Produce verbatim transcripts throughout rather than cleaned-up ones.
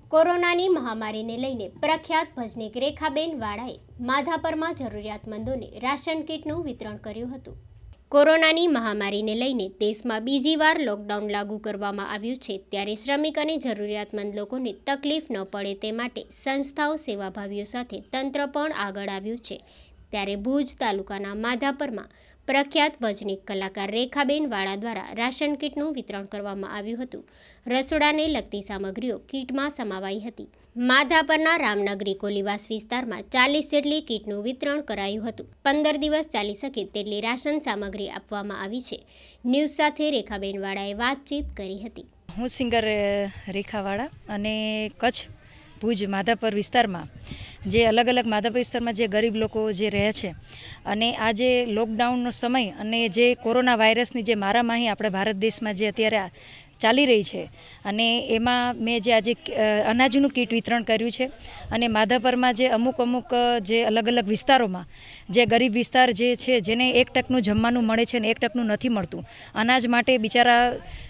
કોરોનાની મહામારીને લઈને પ્રખ્યાત ભજનીક રેખાબેન વાળાએ માધાપરમાં જરૂરિયાતમંદોને રાશન કીટનું વિતરણ કર્યું હતું। કોરોનાની મહામારીને લઈને દેશમાં બીજી વાર લોકડાઉન લાગુ કરવામાં આવ્યું છે, ત્યારે શ્રમિક અને જરૂરિયાતમંદ લોકોને તકલીફ ન પડે તે માટે સંસ્થાઓ સેવાભાવીઓ સાથે તંત્ર પણ આગળ આવ્યું છે। ત્યારે ભુજ તાલુકાના માધાપરમાં પ્રખ્યાત ભજનીક કલાકાર રેખાબેન વાળા દ્વારા રાશન કીટનું વિતરણ કરવામાં આવ્યું હતું। રસોડાને લગતી સામગ્રીઓ કીટમાં સમાવાઈ હતી। માધાપરના રામનગરી કોલીવાસ વિસ્તારમાં ચાલીસ જેટલી કીટનું વિતરણ કરાયું હતું। પંદર દિવસ ચાલી શકે તેટલી રાશન સામગ્રી આપવામાં આવી છે। ન્યૂઝ સાથે રેખાબેન વાળાએ વાતચીત કરી હતી। હું સિંગર રેખાવાળા અને કચ્છ ભુજ માધાપર વિસ્તારમાં જે અલગ અલગ માધાપર વિસ્તારમાં જે ગરીબ લોકો જે રહે છે અને આ જે લોકડાઉનનો સમય અને જે કોરોના વાયરસની જે મારામારી આપણે ભારત દેશમાં જે અત્યારે ચાલી રહી છે અને એમાં મેં જે આજે અનાજનું કીટ વિતરણ કર્યું છે અને માધાપરમાં જે અમુક અમુક જે અલગ અલગ વિસ્તારોમાં જે ગરીબ વિસ્તાર જે છે જેને એક ટકનું જમવાનું મળે છે ને એક ટકનું નથી મળતું, અનાજ માટે બિચારા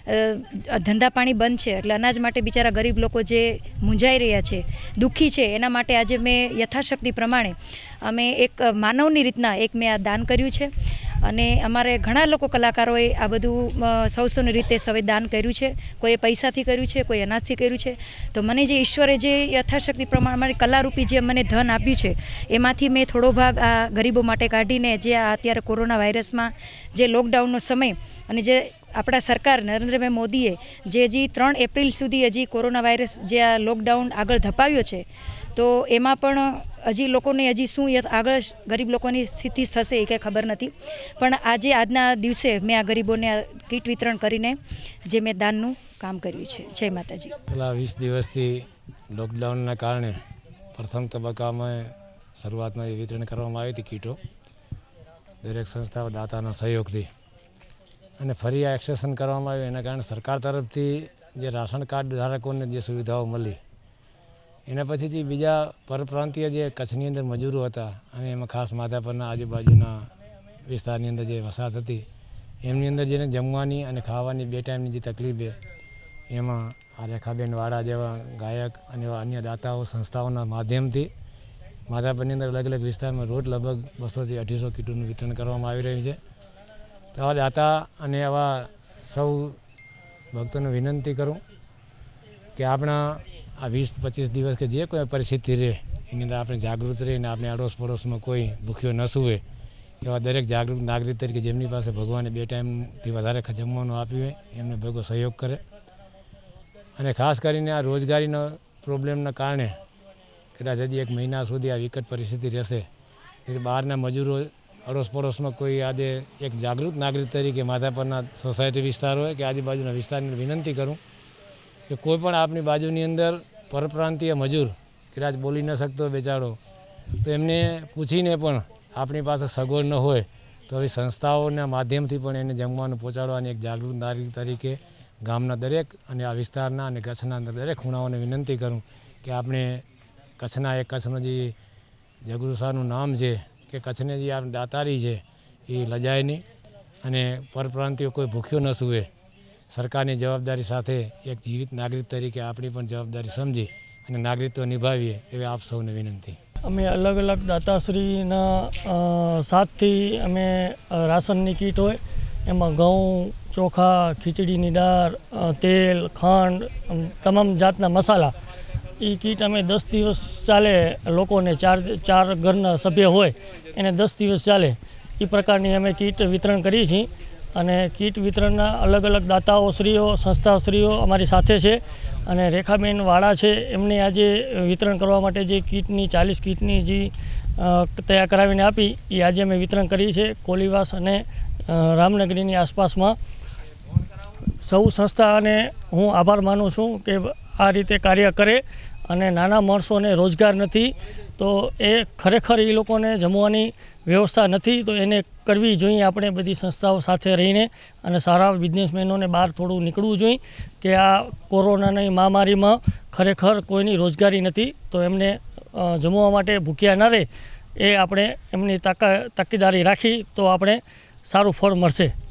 ધંધા પાણી બંધ છે એટલે અનાજ માટે બિચારા ગરીબ લોકો જે મૂંઝાઈ રહ્યા છે, દુઃખી છે, એના માટે આજે મેં યથાશક્તિ પ્રમાણે અમે એક માનવની રીતના એક મેં આ દાન કર્યું છે અને અમારે ઘણા લોકો કલાકારોએ આ બધું સૌ સૌની રીતે સૌએ દાન કર્યું છે। કોઈએ પૈસાથી કર્યું છે, કોઈ અનાજથી કર્યું છે। તો મને જે ઈશ્વરે જે યથાશક્તિ પ્રમાણે મારી કલારૂપી જે મને ધન આપ્યું છે એમાંથી મેં થોડો ભાગ આ ગરીબો માટે કાઢીને જે આ અત્યારે કોરોના વાયરસમાં જે લોકડાઉનનો સમય અને જે આપણા સરકાર નરેન્દ્રભાઈ મોદીએ જે હજી ત્રણ એપ્રિલ સુધી હજી કોરોના વાયરસ જે આ લોકડાઉન આગળ ધપાવ્યો છે તો એમાં પણ હજી લોકોને હજી શું આગળ ગરીબ લોકોની સ્થિતિ થશે એ કંઈ ખબર નથી, પણ આજે આજના દિવસે મેં આ ગરીબોને કીટ વિતરણ કરીને જે મેં દાનનું કામ કર્યું છે। જય માતાજી। છેલ્લા વીસ દિવસથી લોકડાઉનના કારણે પ્રથમ તબક્કામાં શરૂઆતમાં વિતરણ કરવામાં આવી હતી કીટો દરેક સંસ્થાઓ દાતાના સહયોગથી, અને ફરી આ એક્સટેન્શન કરવામાં આવ્યું એના કારણે સરકાર તરફથી જે રાશન કાર્ડ ધારકોને જે સુવિધાઓ મળી એના પછીથી બીજા પરપ્રાંતીય જે કચ્છની અંદર મજૂરો હતા અને એમાં ખાસ માધાપરના આજુબાજુના વિસ્તારની અંદર જે વસાહત હતી એમની અંદર જેને જમવાની અને ખાવાની બે ટાઈમની જે તકલીફ છે એમાં આ રેખાબેન વાળા જેવા ગાયક અને એવા અન્ય દાતાઓ સંસ્થાઓના માધ્યમથી માધાપરની અંદર અલગ અલગ વિસ્તારમાં રોજ લગભગ બસોથી અઢીસો કીટોનું વિતરણ કરવામાં આવી રહ્યું છે। તો આવા દાતા અને આવા સૌ ભક્તોને વિનંતી કરું કે આપણા આ વીસ પચીસ દિવસ કે જે કોઈ પરિસ્થિતિ રહે એની અંદર આપણે જાગૃત રહીને આપણે આડોશ પડોશમાં કોઈ ભૂખ્યો ન સૂવે એવા દરેક જાગૃત નાગરિક તરીકે જેમની પાસે ભગવાને બે ટાઈમથી વધારે જમવાનું આપ્યું હોય એમને ભેગો સહયોગ કરે। અને ખાસ કરીને આ રોજગારીના પ્રોબ્લેમના કારણે કદાચ હજી એક મહિના સુધી આ વિકટ પરિસ્થિતિ રહેશે, એટલે બહારના મજૂરો અડોશ પડોશમાં કોઈ આજે એક જાગૃત નાગરિક તરીકે માધાપરના સોસાયટી વિસ્તાર હોય કે આજુબાજુના વિસ્તારની વિનંતી કરું કે કોઈ પણ આપની બાજુની અંદર પરપ્રાંતીય મજૂર કદાચ બોલી ન શકતો બેચારો તો એમને પૂછીને પણ આપણી પાસે સગવડ ન હોય તો આવી સંસ્થાઓના માધ્યમથી પણ એને જમવાનું પહોંચાડવાની એક જાગૃત નાગરિક તરીકે ગામના દરેક અને આ વિસ્તારના અને કચ્છના અંદર દરેક ખૂણાઓને વિનંતી કરું કે આપણે કચ્છના એક કચ્છનો જે જગુસાનું નામ છે કે કચ્છને જે આ દાતારી છે એ લજાય નહીં અને પરપ્રાંતિયો કોઈ ભૂખ્યો ન સૂવે। સરકારની જવાબદારી સાથે એક જીવિત નાગરિક તરીકે આપણી પણ જવાબદારી સમજી અને નાગરિકત્વ નિભાવીએ એવી આપ સૌને વિનંતી। અમે અલગ અલગ દાતાશ્રીના સાથથી અમે રાશનની કીટ હોય એમાં ઘઉં, ચોખા, ખીચડીની દાળ, તેલ, ખાંડ, તમામ જાતના મસાલા એ કીટ અમે દસ દિવસ ચાલે લોકોને, ચાર ચાર ઘરના સભ્ય હોય એને દસ દિવસ ચાલે એ પ્રકારની અમે કીટ વિતરણ કરીએ છીએ। અને કીટ વિતરણના અલગ અલગ દાતાઓશ્રીઓ, સંસ્થાશ્રીઓ અમારી સાથે છે અને રેખાબેન વાળા છે એમને આજે વિતરણ કરવા માટે જે કીટની ચાલીસ કીટની જે તૈયાર કરાવીને આપી એ આજે અમે વિતરણ કરી છે કોલીવાસ અને રામનગરીની આસપાસમાં। સૌ સંસ્થાને હું આભાર માનું છું કે આ રીતે કાર્ય કરે અને નાના માણસોને રોજગાર નથી તો એ ખરેખર એ લોકોને જમવાની વ્યવસ્થા નથી તો એને કરવી જોઈએ આપણે બધી સંસ્થાઓ સાથે રહીને, અને સારા બિઝનેસમેનોને બહાર થોડું નીકળવું જોઈએ કે આ કોરોનાની મહામારીમાં ખરેખર કોઈની રોજગારી નથી તો એમને જમવા માટે ભૂખ્યા ન રહે એ આપણે એમની તાકા તકેદારી રાખી તો આપણે સારું ફળ મળશે।